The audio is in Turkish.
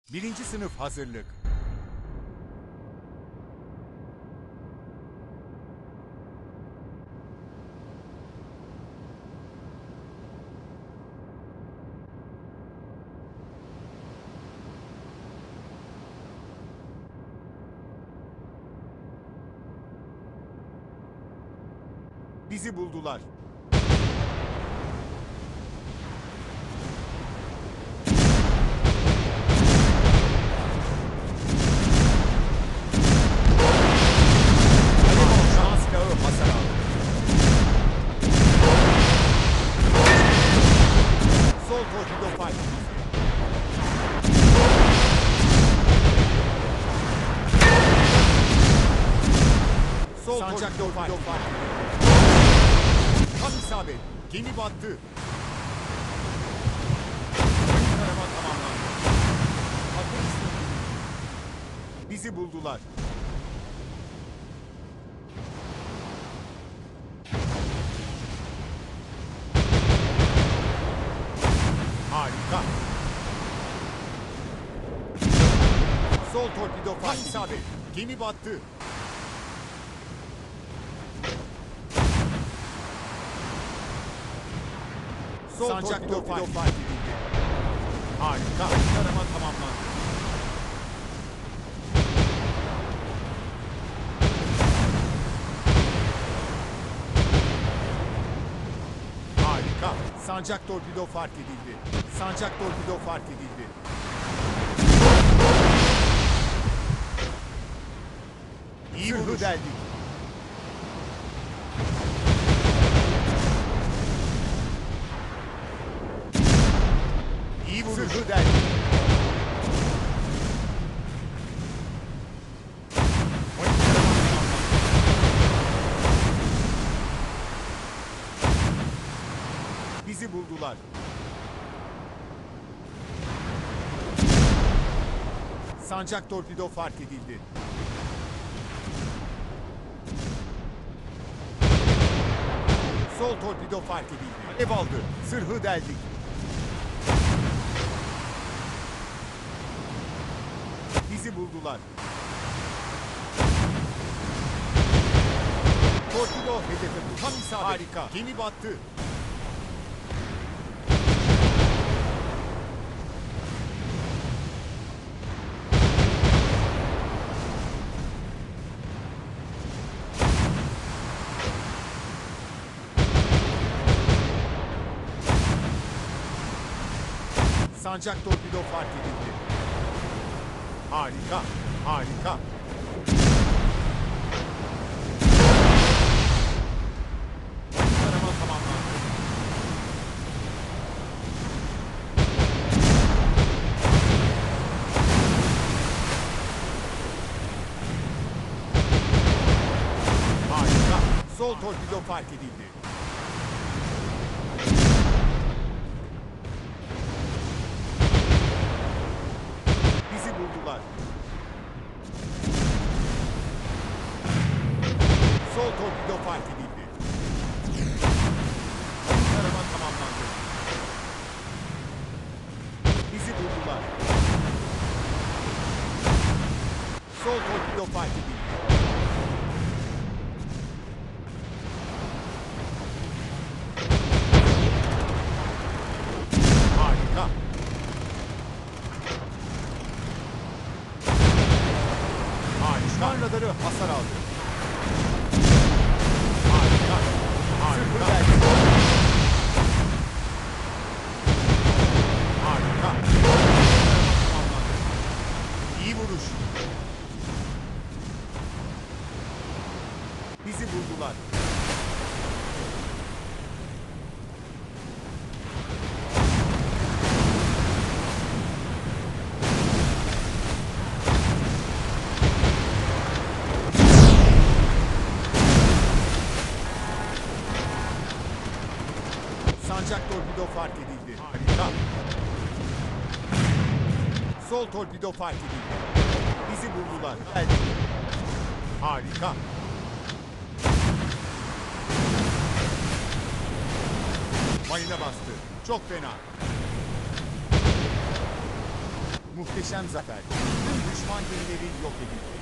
Birinci sınıf hazırlık. Bizi buldular. Şans silahı hasar aldı. Sol torpido fight. Sol torpido fight. Tam isabet. Gemi battı. Tarama tamamlandı. Bizi buldular. Harika. Sol torpido tam isabet. Gemi battı. Sol torpido fight. Harika. Tarama tamamlandı. Harika. Sancak torpido fark edildi. Sancak torpido fark edildi. İyi vuruş. Deldik. İyi vuruş. Zırhı deldik. Bizi buldular. Sancak torpido fark edildi. Sol torpido fark edildi. Ev aldı. Zırhı deldik. Bizi buldular. Torpido hedefe tam isabet. Harika. Gemi battı. Sancak torpido fark edildi. Harika, harika. Tarama tamamlandı. Harika. Sol torpido fark edildi. Buldular. Sol torpido fark edildi. Tarama tamamlandı. Bizi buldular. Sol torpido fark edildi. Harika. Düşman radarı hasar aldı. Harika. Harika. Harika. İyi vuruş. Bizi buldular. Sancak torpido fark edildi. Harika. Sol torpido fark edildi. Bizi buldular. Harika. Marine bastı. Çok fena. Muhteşem zafer. Tüm düşman gemileri yok edildi.